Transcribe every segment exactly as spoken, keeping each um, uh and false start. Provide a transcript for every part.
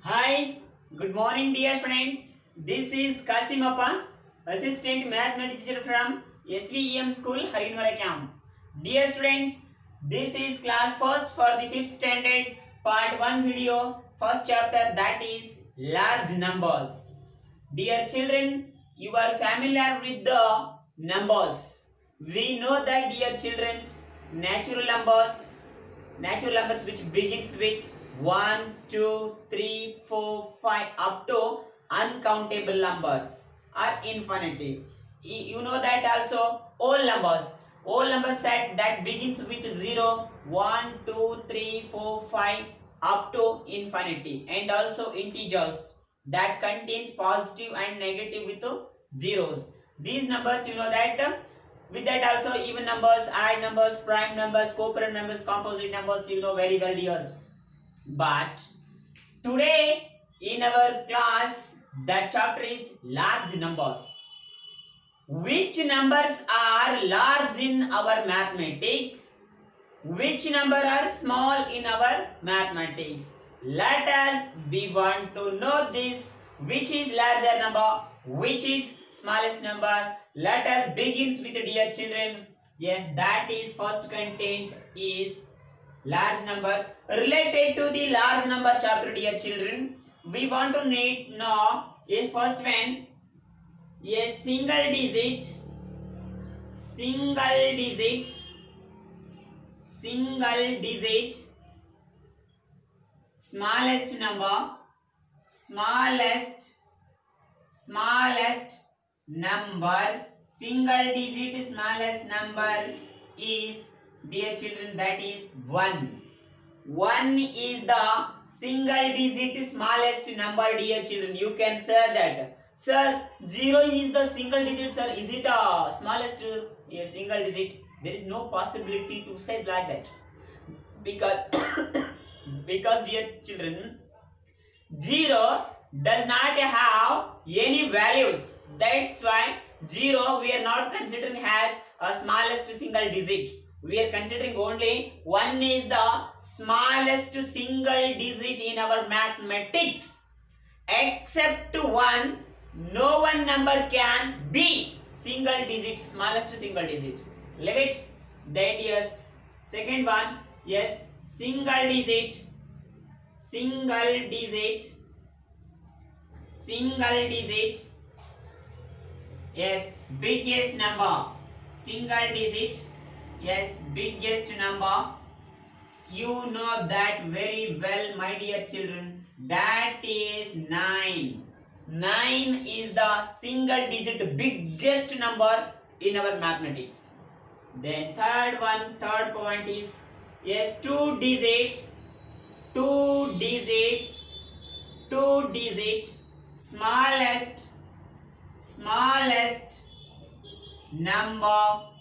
Hi, good morning dear friends. This is Kasim Appa, Assistant Mathematics Teacher from S V E M School, Harinwara Camp. Dear students, this is class first for the fifth standard part one video, first chapter, that is large numbers. Dear children, you are familiar with the numbers. We know that, dear children, natural numbers, natural numbers which begins with one, two, three, four, five up to uncountable numbers are infinity. You know that also all numbers, all numbers set that begins with zero, one, two, three, four, five up to infinity, and also integers that contains positive and negative with zeros. These numbers, you know that. With that also even numbers, odd numbers, prime numbers, co-parent numbers, composite numbers, you know very well, yes. But today in our class, that chapter is large numbers. Which numbers are large in our mathematics? Which number are small in our mathematics? Let us, we want to know this. Which is larger number? Which is smallest number? Let us begin with, dear children. Yes, that is first content is large numbers. Related to the large number chapter, dear children, we want to need now a first one, a single digit, single digit, single digit, smallest number, smallest, smallest number, single digit smallest number is, dear children, that is one. one is the single digit smallest number, dear children. You can say that, sir, zero is the single digit, sir. Is it a smallest uh, single digit? There is no possibility to say like that. Because, because dear children, zero does not have any values. That's why zero we are not considering as a smallest single digit. We are considering only one is the smallest single digit in our mathematics. Except one, no one number can be single digit, smallest single digit. Leave it. Then yes, second one, yes, single digit, single digit, single digit, yes, biggest number, single digit, yes, biggest number. You know that very well, my dear children. That is nine. nine is the single digit biggest number in our mathematics. Then third one, third point is, yes, two digit, two digit, two digit, smallest, smallest number,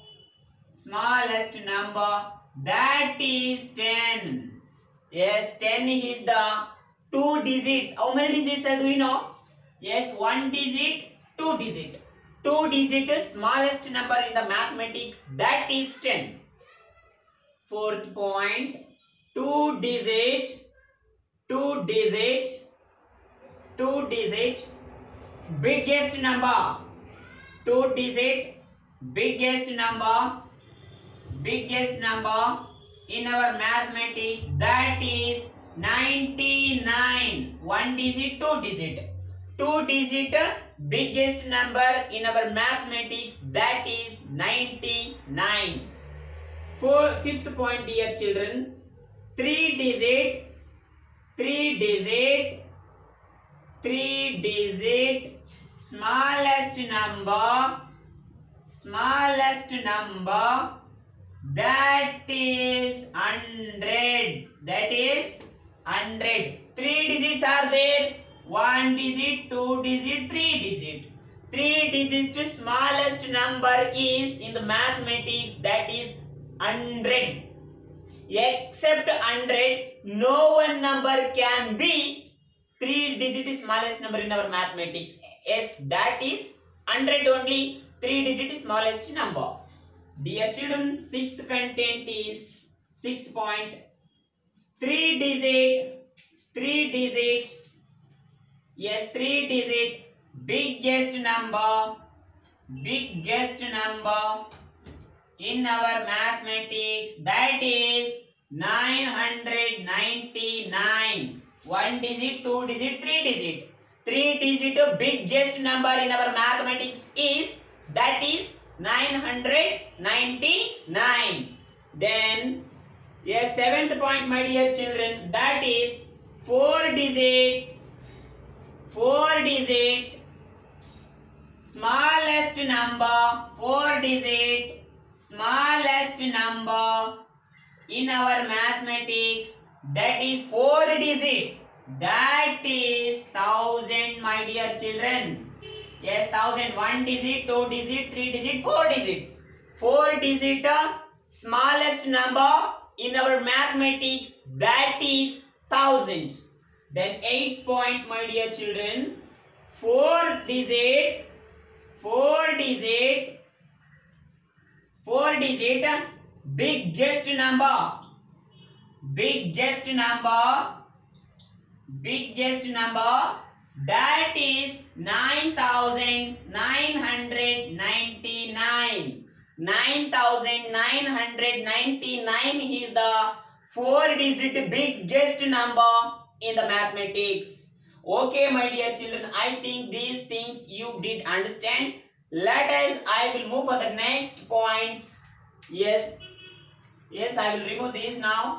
smallest number, that is ten. Yes, ten is the two digits. How many digits are do you know? Yes, one digit, two digit. Two digit is smallest number in the mathematics, that is ten. Fourth point, two digit, two digit, two digit, biggest number, two digit, biggest number, biggest number in our mathematics, that is ninety-nine. One digit, two digit, two digit biggest number in our mathematics, that is ninety-nine. For fifth point, dear children, three digit, three digit, three digit, smallest number, smallest number, that is hundred. That is hundred. Three digits are there. One digit, two digit, three digit. Three digit smallest number is in the mathematics, that is hundred. Except hundred, no one number can be three digit smallest number in our mathematics. Yes, that is hundred only, three digit smallest number. Dear children, sixth content is sixth point, three digit, three digit, Yes, three digit biggest number, biggest number in our mathematics, that is nine hundred ninety-nine. One digit, two digit, three digit. Three digit biggest number in our mathematics is, that is nine hundred ninety-nine. Then a seventh point, my dear children, that is four digit, four digit smallest number, four digit smallest number in our mathematics, that is four digit, that is thousand, my dear children. Yes, thousand. One digit, two digit, three digit, four digit. Four digit smallest number in our mathematics, that is thousand. Then eight point, my dear children, four digit, four digit, four digit biggest number, biggest number, biggest number, that is nine thousand nine hundred ninety-nine. nine thousand nine hundred ninety-nine is the four digit biggest number in the mathematics. Okay, my dear children, I think these things you did understand. Let us, I will move for the next points. Yes, yes, I will remove these now.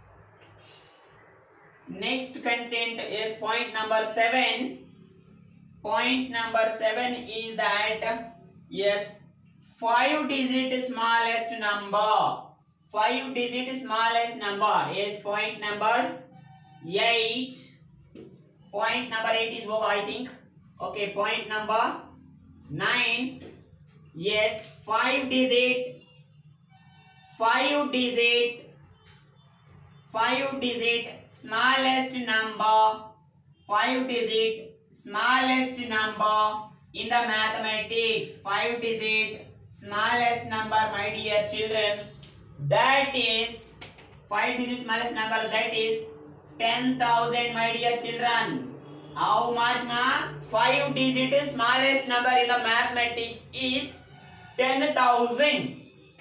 Next content is point number seven. Point number seven is that, yes, five digit smallest number. Five digit smallest number is point number eight. Point number eight is over, I think. Okay, point number nine. Yes, five digit, five digit, five digit smallest number, five digit smallest number in the mathematics, five digit smallest number, my dear children, that is five digit smallest number, that is ten thousand, my dear children. How much, ma? five digit smallest number in the mathematics is ten thousand.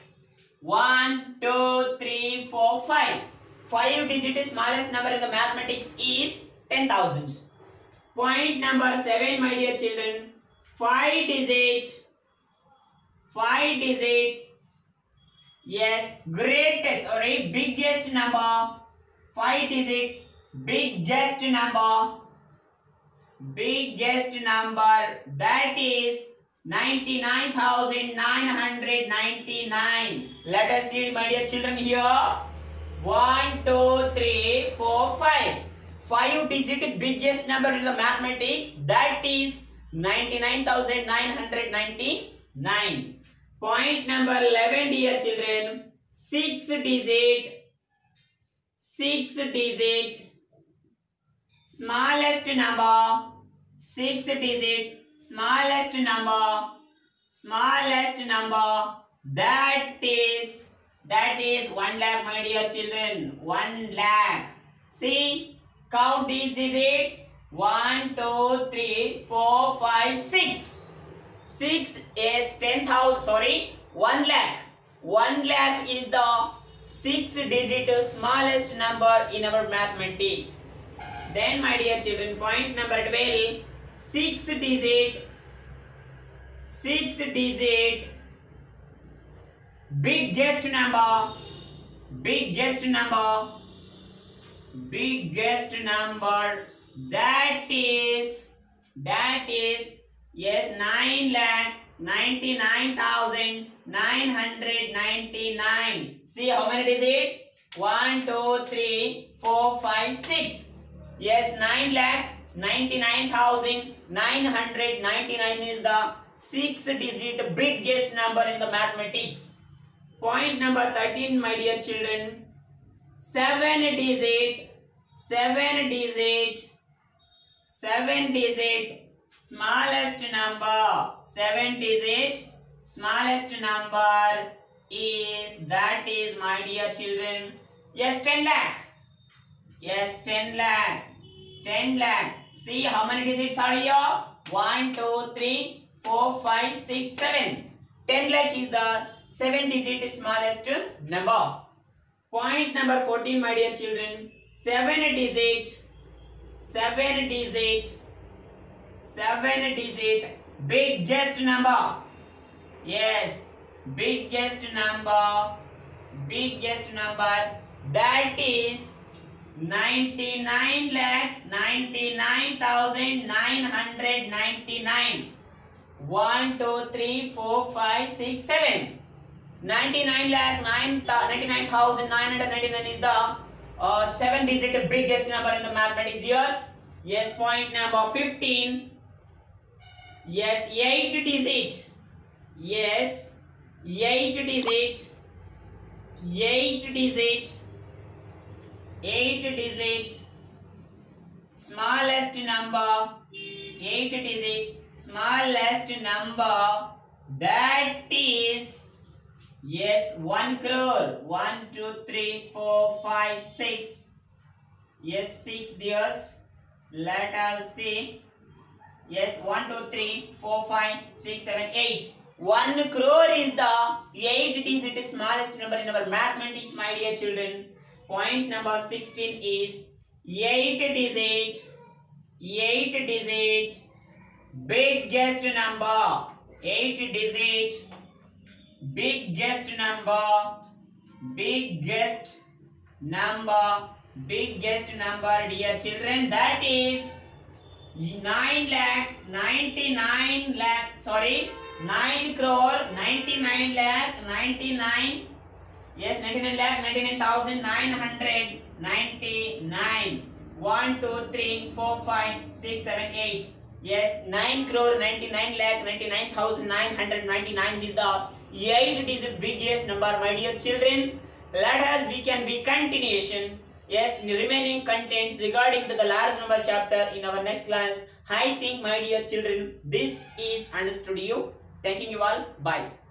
one, two, three, four, five. five digit smallest number in the mathematics is ten thousand. Point number seven, my dear children, five digit, five digit, yes, greatest or a biggest number, five digit biggest number, biggest number, that is ninety-nine thousand nine hundred ninety-nine. Let us see, my dear children, here. one, two, three, four, five. five digit biggest number in the mathematics, that is ninety-nine thousand nine hundred ninety-nine. Point number eleven, dear children, six digit, six digit smallest number, six digit smallest number, smallest number, that is, that is one lakh, my dear children, one lakh. See, count these digits, one, two, three, four, five, six. six is ten thousand, sorry, one lakh. one lakh is the six digit smallest number in our mathematics. Then, my dear children, point number twelve, six digit, six digit biggest number, biggest number, biggest number, that is, that is, yes, nine lakh ninety-nine thousand nine hundred ninety-nine. See how many digits? one, two, three, four, five, six. Yes, nine lakh ninety-nine thousand nine hundred ninety-nine is the six digit biggest number in the mathematics. Point number thirteen, my dear children, seven digit, seven digit, seven digit smallest number, seven digit smallest number is, that is, my dear children, yes, ten lakh. Yes, ten lakh, ten lakh. See how many digits are here? one, two, three, four, five, six, seven. ten lakh is the seven digit smallest number. Point number fourteen, my dear children. seven digit, seven digit, seven digit biggest number. Yes, biggest number, biggest number, that is ninety-nine lakh ninety-nine thousand nine hundred ninety-nine. one, two, three, four, five, six, seven. ninety-nine lakh ninety-nine thousand nine hundred ninety-nine is the uh, seven digit biggest number in the mathematics. Yes, yes. Point number fifteen. Yes, eight digit. Yes, eight digit, eight digit, eight digit, smallest number, eight digit, smallest number, that is, yes, one crore. one, two, three, four, five, six. Yes, six dears. Let us see. Yes, one, two, three, four, five, six, seven, eight. one crore is the eight digit smallest number in our mathematics, my dear children. Point number sixteen is eight digit, eight digit biggest number, eight digit biggest number, biggest number, biggest number, dear children, that is nine lakh ninety-nine lakh, sorry, nine crore ninety-nine lakh ninety-nine, yes, ninety-nine lakh ninety-nine thousand nine hundred ninety-nine. one, two, three, four, five, six, seven, eight. Yes, nine crore ninety-nine lakh ninety-nine thousand nine hundred ninety-nine is the eight digit biggest number, my dear children. Let us we can be continuation. Yes, in the remaining contents regarding to the large number chapter in our next class. I think, my dear children, this is understood you. Thanking you all. Bye.